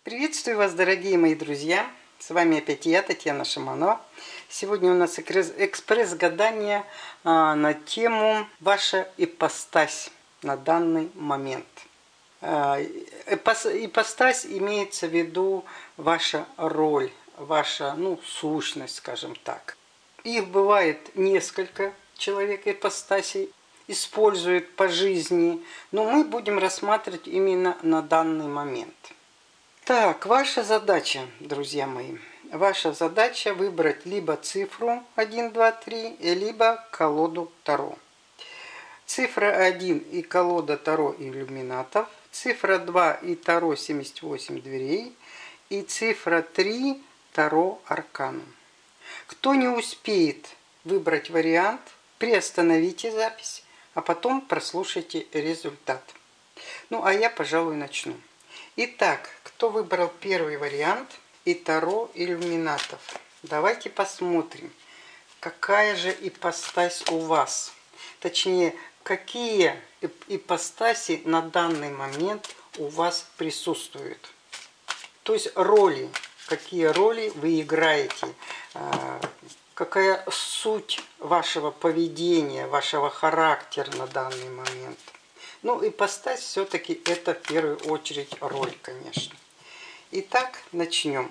Приветствую вас, дорогие мои друзья! С вами опять я, Татьяна Шаманова. Сегодня у нас экспресс-гадание на тему «Ваша ипостась на данный момент». Ипостась имеется в виду ваша роль, ваша сущность, скажем так. Их бывает несколько человек ипостасей, используют по жизни, но мы будем рассматривать именно на данный момент. Так, ваша задача, друзья мои, ваша задача выбрать либо цифру 1, 2, 3, либо колоду Таро. Цифра 1 и колода Таро иллюминатов, цифра 2 и Таро 78 дверей, и цифра 3 Таро арканум. Кто не успеет выбрать вариант, приостановите запись, а потом прослушайте результат. А я, пожалуй, начну. Итак, кто выбрал первый вариант и Таро иллюминатов? Давайте посмотрим, какая же ипостась у вас. Точнее, какие ипостаси на данный момент у вас присутствуют. То есть роли, какие роли вы играете, какая суть вашего поведения, вашего характера на данный момент. Ипостась все-таки это в первую очередь роль, конечно. Итак, начнем.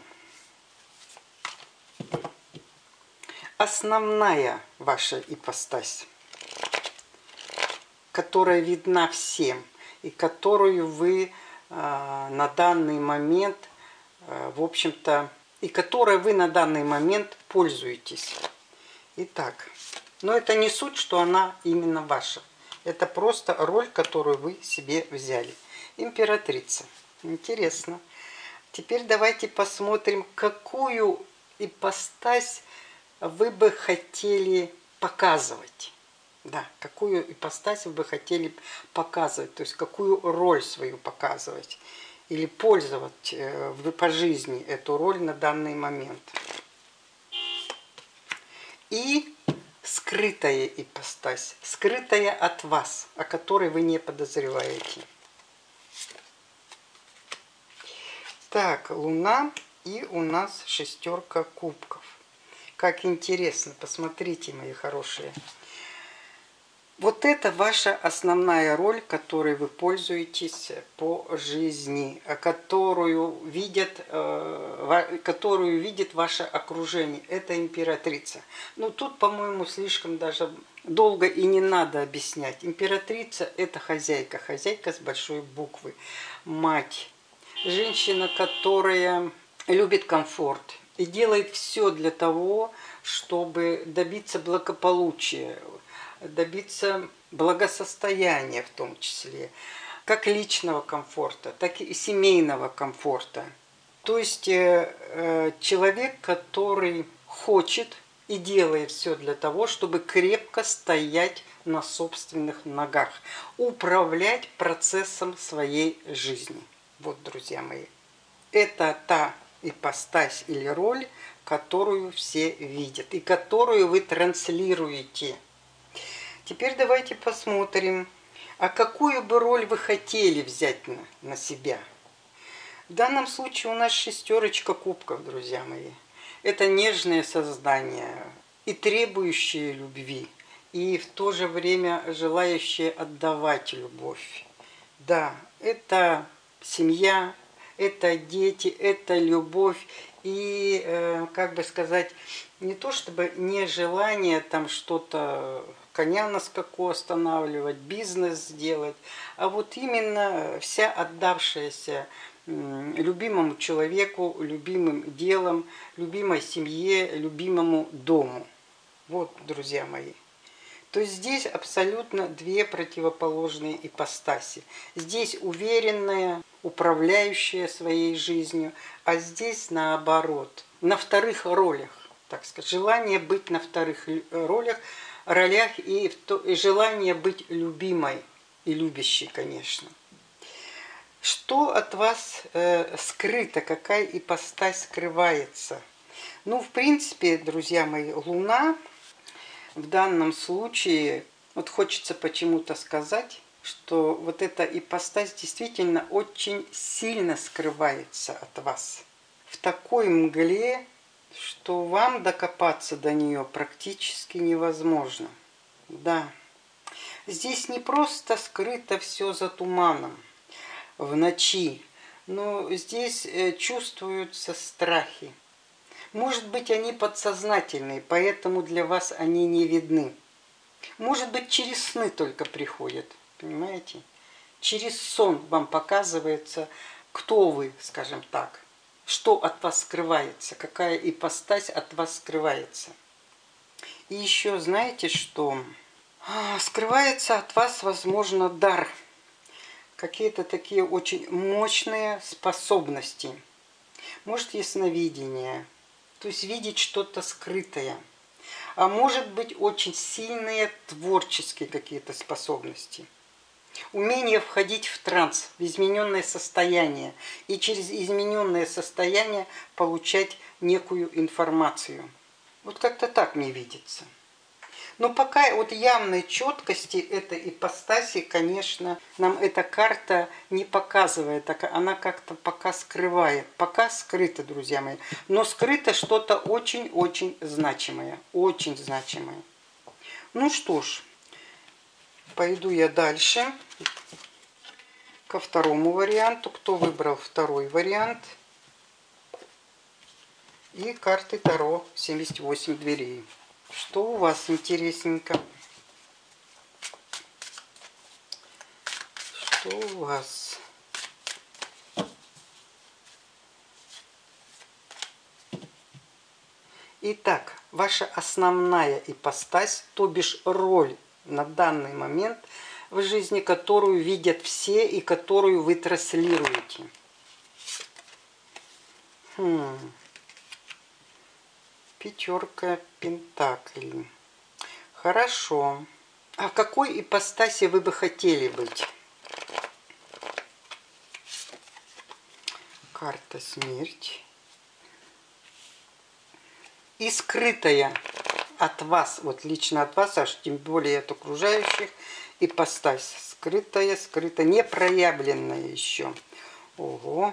Основная ваша ипостась, которая видна всем и которую вы на данный момент, в общем-то, и которой вы на данный момент пользуетесь. Итак, но это не суть, что она именно ваша. Это просто роль, которую вы себе взяли. Императрица. Интересно. Теперь давайте посмотрим, какую ипостась вы бы хотели показывать. Да, какую ипостась вы бы хотели показывать, то есть какую роль свою показывать. Или пользовать по жизни эту роль на данный момент. И скрытая ипостась, скрытая от вас, о которой вы не подозреваете. Так, Луна и у нас шестерка кубков. Как интересно, посмотрите, мои хорошие. Вот это ваша основная роль, которой вы пользуетесь по жизни, которую видит ваше окружение. Это императрица. Тут, по-моему, слишком даже долго и не надо объяснять. Императрица – это хозяйка, хозяйка с большой буквы, мать. Женщина, которая любит комфорт и делает все для того, чтобы добиться благополучия, добиться благосостояния в том числе, как личного комфорта, так и семейного комфорта. То есть человек, который хочет и делает все для того, чтобы крепко стоять на собственных ногах, управлять процессом своей жизни. Вот, друзья мои, это та ипостась или роль, которую все видят и которую вы транслируете. Теперь давайте посмотрим, а какую бы роль вы хотели взять на себя. В данном случае у нас шестерочка кубков, друзья мои. Это нежное создание и требующее любви, и в то же время желающее отдавать любовь. Да, это семья, это дети, это любовь. И, как бы сказать, не то чтобы нежелание там что-то, коня на скаку останавливать, бизнес сделать, а вот именно вся отдавшаяся любимому человеку, любимым делам, любимой семье, любимому дому. Вот, друзья мои. То есть здесь абсолютно две противоположные ипостаси. Здесь уверенная, управляющая своей жизнью, а здесь наоборот, на вторых ролях, так сказать, желание быть на вторых ролях и желание быть любимой и любящей, конечно. Что от вас скрыто, какая ипостась скрывается? В принципе, друзья мои, Луна в данном случае, вот хочется почему-то сказать, что вот эта ипостась действительно очень сильно скрывается от вас. В такой мгле, что вам докопаться до нее практически невозможно. Да, здесь не просто скрыто все за туманом в ночи, но здесь чувствуются страхи. Может быть, они подсознательные, поэтому для вас они не видны. Может быть, через сны только приходят, понимаете? Через сон вам показывается, кто вы, скажем так, что от вас скрывается, какая ипостась от вас скрывается. И еще знаете что? Скрывается от вас, возможно, дар. Какие-то такие очень мощные способности. Может, ясновидение, то есть видеть что-то скрытое. А может быть, очень сильные творческие какие-то способности. Умение входить в транс, в измененное состояние. И через измененное состояние получать некую информацию. Вот как-то так мне видится. Но пока вот явной четкости этой ипостаси, конечно, нам эта карта не показывает. Она как-то пока скрывает. Пока скрыто, друзья мои. Но скрыто что-то очень-очень значимое. Очень значимое. Ну что ж, пойду я дальше. Ко второму варианту. Кто выбрал второй вариант? И карты Таро 78 дверей. Что у вас интересненько? Что у вас? Итак, ваша основная ипостась, то бишь роль на данный момент в жизни, которую видят все и которую вы транслируете. Пятерка пентаклей. Хорошо. А в какой ипостаси вы бы хотели быть? Карта смерть. И скрытая от вас, вот лично от вас, аж тем более от окружающих, ипостась. Скрытая, не проявленная еще. Ого.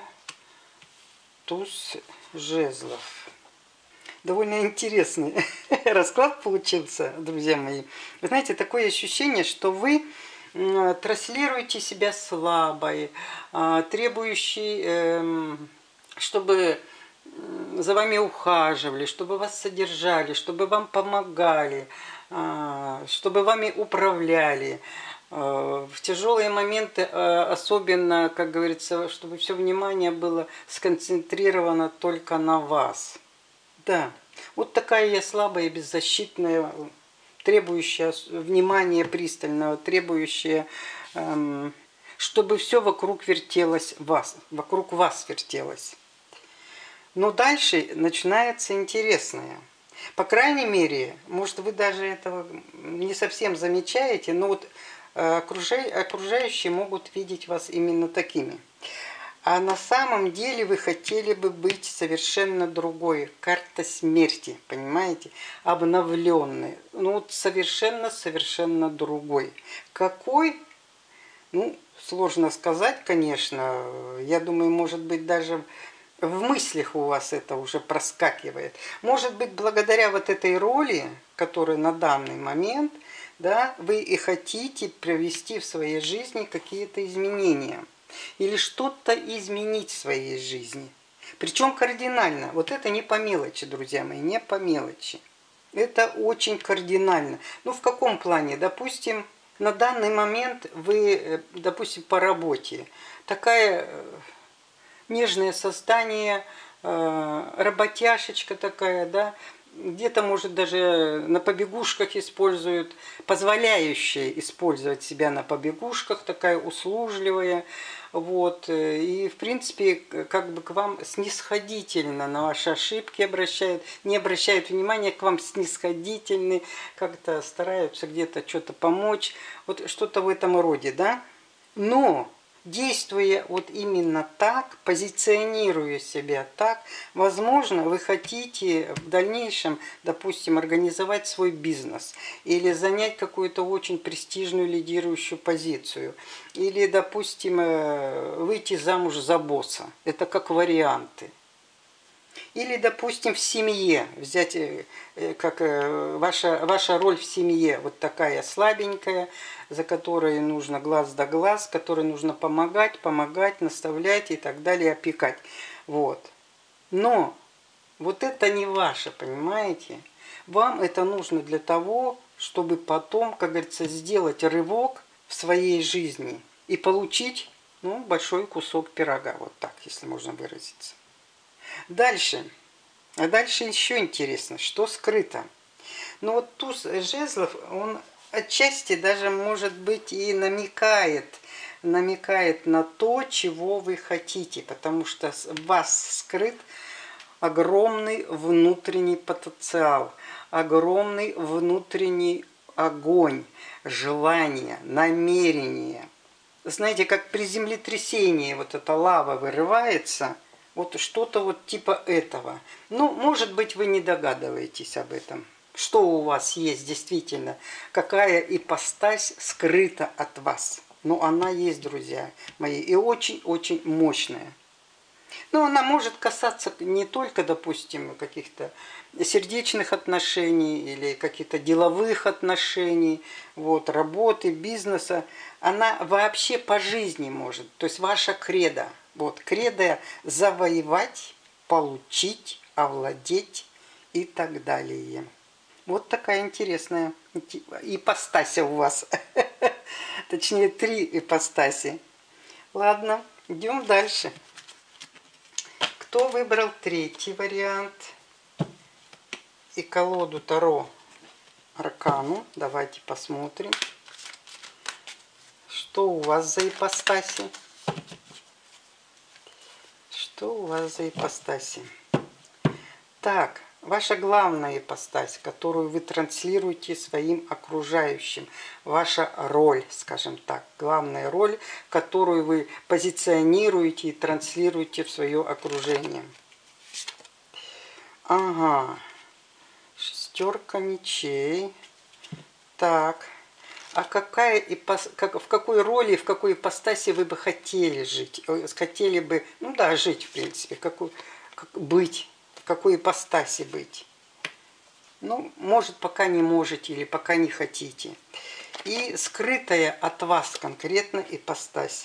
Туз жезлов. Довольно интересный расклад получился, друзья мои. Вы знаете, такое ощущение, что вы транслируете себя слабой, требующей, чтобы за вами ухаживали, чтобы вас содержали, чтобы вам помогали, чтобы вами управляли. В тяжелые моменты особенно, как говорится, чтобы все внимание было сконцентрировано только на вас. Да, вот такая я слабая, беззащитная, требующая внимания пристального, требующая, чтобы все вокруг вертелось вокруг вас вертелось. Но дальше начинается интересное. По крайней мере, может, вы даже этого не совсем замечаете, но вот окружающие могут видеть вас именно такими. А на самом деле вы хотели бы быть совершенно другой. Карта смерти, понимаете? Обновленной. Ну вот совершенно другой. Какой? Ну, сложно сказать, конечно. Я думаю, может быть, даже в мыслях у вас это уже проскакивает. Может быть, благодаря вот этой роли, которая на данный момент, да, вы и хотите провести в своей жизни какие-то изменения. Или что-то изменить в своей жизни. Причем кардинально. Вот это не по мелочи, друзья мои, не по мелочи. Это очень кардинально. Ну, в каком плане? Допустим, на данный момент вы, допустим, по работе. Такая нежное создание, работяшечка такая, да, где-то, может, даже на побегушках используют, позволяющая использовать себя на побегушках, такая услужливая, вот, и, в принципе, как бы к вам снисходительно на ваши ошибки обращают, не обращают внимания, к вам снисходительны, как-то стараются где-то что-то помочь, вот что-то в этом роде, да, но действуя вот именно так, позиционируя себя так, возможно, вы хотите в дальнейшем, допустим, организовать свой бизнес или занять какую-то очень престижную лидирующую позицию, или, допустим, выйти замуж за босса. Это как варианты. Или, допустим, в семье взять, как ваша роль в семье, вот такая слабенькая, за которой нужно глаз да глаз, которой нужно помогать, наставлять и так далее, опекать. Вот. Но вот это не ваше, понимаете? Вам это нужно для того, чтобы потом, как говорится, сделать рывок в своей жизни и получить, ну, большой кусок пирога, вот так, если можно выразиться. Дальше. А дальше еще интересно, что скрыто. Ну вот туз жезлов, он отчасти даже, может быть, и намекает на то, чего вы хотите, потому что в вас скрыт огромный внутренний потенциал, огромный внутренний огонь, желание, намерение. Знаете, как при землетрясении вот эта лава вырывается, вот что-то вот типа этого. Ну, может быть, вы не догадываетесь об этом. Что у вас есть действительно, какая ипостась скрыта от вас. Но она есть, друзья мои, и очень-очень мощная. Но она может касаться не только, допустим, каких-то сердечных отношений или каких-то деловых отношений, вот, работы, бизнеса. Она вообще по жизни может. То есть ваша кредо. Вот, кредо завоевать, получить, овладеть и так далее. Вот такая интересная ипостась у вас. Точнее, 3 ипостаси. Ладно, идем дальше. Кто выбрал 3-й вариант и колоду Таро Аркану? Давайте посмотрим, что у вас за ипостаси. Что у вас за ипостаси? Так, ваша главная ипостась, которую вы транслируете своим окружающим. Ваша роль, скажем так. Главная роль, которую вы позиционируете и транслируете в свое окружение. Ага. 6 мечей. Так. А в какой роли, в какой ипостаси вы бы хотели жить? Хотели бы, ну да, жить, в принципе, быть, в какой ипостаси быть? Ну, может, пока не можете или пока не хотите. И скрытая от вас конкретно ипостась,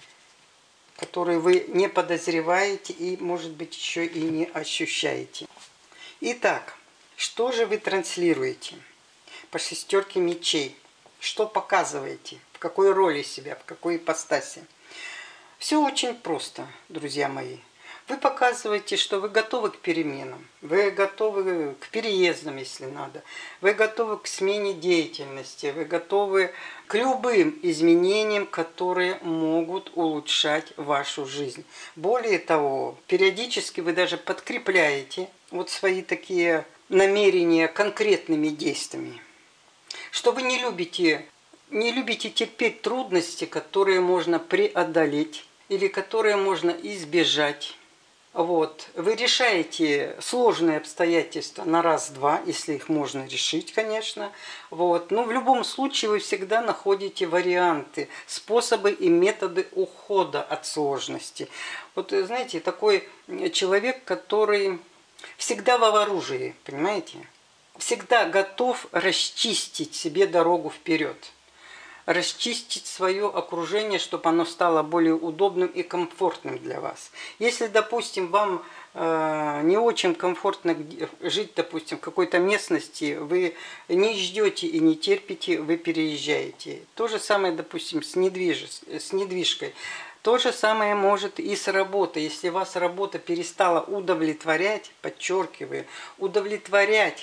которую вы не подозреваете и, может быть, еще и не ощущаете. Итак, что же вы транслируете по 6 мечей? Что показываете? В какой роли себя? В какой ипостаси? Все очень просто, друзья мои. Вы показываете, что вы готовы к переменам. Вы готовы к переездам, если надо. Вы готовы к смене деятельности. Вы готовы к любым изменениям, которые могут улучшать вашу жизнь. Более того, периодически вы даже подкрепляете вот свои такие намерения конкретными действиями. Что вы не любите терпеть трудности, которые можно преодолеть или которые можно избежать. Вот. Вы решаете сложные обстоятельства на раз-два, если их можно решить, конечно. Вот. Но в любом случае вы всегда находите варианты, способы и методы ухода от сложности. Вот, знаете, такой человек, который всегда во оружии, понимаете? Всегда готов расчистить себе дорогу вперед, расчистить свое окружение, чтобы оно стало более удобным и комфортным для вас. Если, допустим, вам не очень комфортно жить, допустим, в какой-то местности, вы не ждете и не терпите, вы переезжаете. То же самое, допустим, с недвижкой. То же самое может и с работой. Если вас работа перестала удовлетворять, подчеркиваю, удовлетворять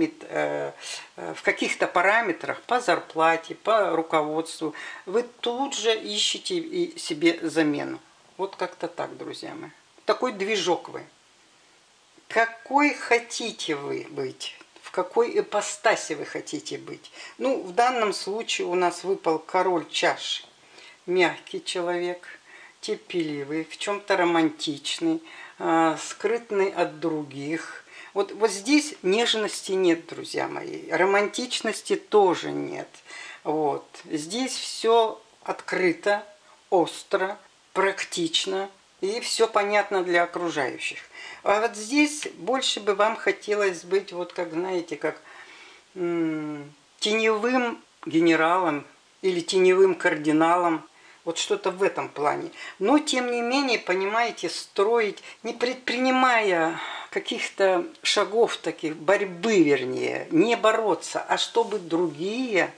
в каких-то параметрах по зарплате, по руководству, вы тут же ищете и себе замену. Вот как-то так, друзья мои. Такой движок вы. Какой хотите вы быть? В какой ипостаси вы хотите быть? Ну, в данном случае у нас выпал король чаш. мягкий человек, терпеливый, в чем-то романтичный, скрытный от других. Вот здесь нежности нет, друзья мои, романтичности тоже нет. Вот. Здесь все открыто, остро, практично и все понятно для окружающих. А вот здесь больше бы вам хотелось быть, вот как, знаете, как теневым генералом или теневым кардиналом, вот что-то в этом плане. Но, тем не менее, понимаете, строить, не предпринимая каких-то шагов таких, борьбы вернее, не бороться, а чтобы другие,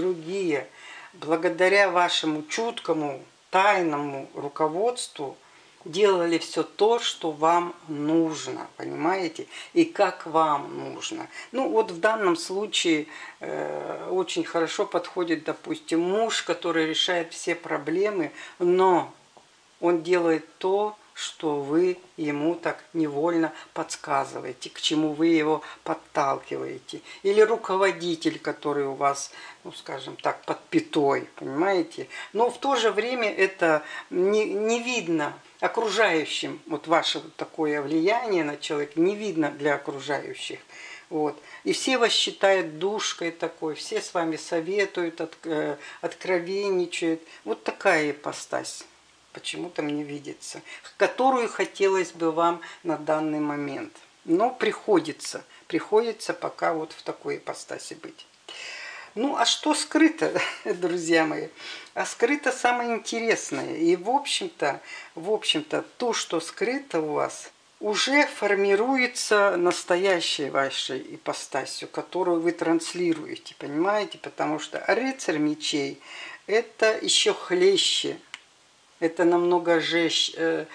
благодаря вашему чуткому, тайному руководству, делали все то, что вам нужно, понимаете, и как вам нужно. Ну вот в данном случае очень хорошо подходит, допустим, муж, который решает все проблемы, но он делает то, что вы ему так невольно подсказываете, к чему вы его подталкиваете. Или руководитель, который у вас, ну скажем так, под пятой, понимаете. Но в то же время это не видно окружающим, вот ваше вот такое влияние на человека не видно для окружающих. Вот. И все вас считают душкой такой, все с вами советуют, откровенничают. Вот такая ипостась почему-то мне видится, которую хотелось бы вам на данный момент. Но приходится пока вот в такой ипостаси быть. Ну, а что скрыто, друзья мои? А скрыто самое интересное. И, в общем-то, то, что скрыто у вас, уже формируется настоящей вашей ипостасью, которую вы транслируете, понимаете? Потому что рыцарь мечей – это еще хлеще, это намного жестче,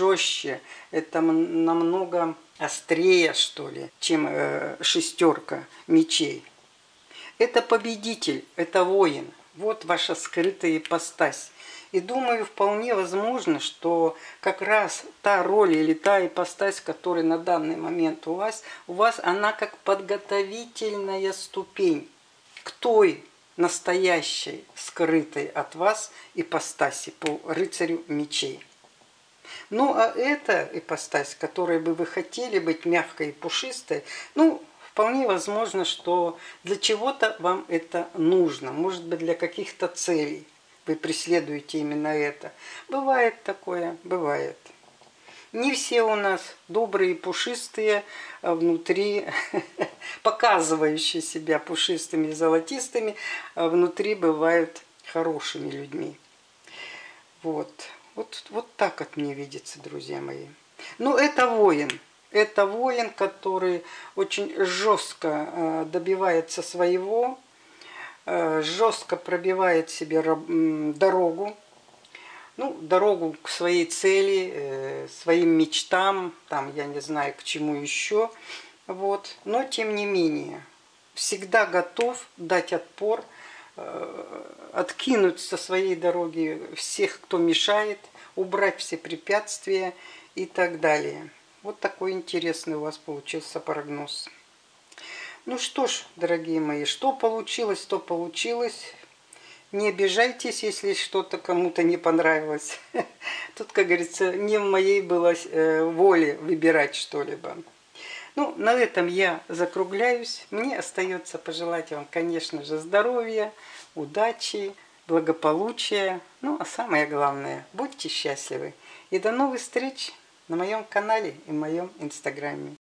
это намного острее, что ли, чем шестерка мечей. Это победитель, это воин. Вот ваша скрытая ипостась. И думаю, вполне возможно, что как раз та роль или та ипостась, которая на данный момент у вас она как подготовительная ступень к той настоящей, скрытой от вас ипостаси по рыцарю мечей. Ну, а эта ипостась, которой бы вы хотели быть мягкой и пушистой, ну, вполне возможно, что для чего-то вам это нужно. Может быть, для каких-то целей вы преследуете именно это. Бывает такое, бывает. Не все у нас добрые, пушистые, а внутри показывающие себя пушистыми и золотистыми, а внутри бывают хорошими людьми. Вот так от мне видится, друзья мои. Ну, это воин. Это воин, который очень жестко добивается своего, жестко пробивает себе дорогу, ну, дорогу к своей цели, своим мечтам, там, я не знаю, к чему еще. Вот. Но, тем не менее, всегда готов дать отпор, откинуть со своей дороги всех, кто мешает, убрать все препятствия и так далее. Вот такой интересный у вас получился прогноз. Ну что ж, дорогие мои, что получилось, то получилось. Не обижайтесь, если что-то кому-то не понравилось. Тут, как говорится, не в моей было воле выбирать что-либо. Ну, на этом я закругляюсь. Мне остается пожелать вам, конечно же, здоровья, удачи, благополучия. Ну, а самое главное, будьте счастливы. И до новых встреч на моем канале и в моем инстаграме.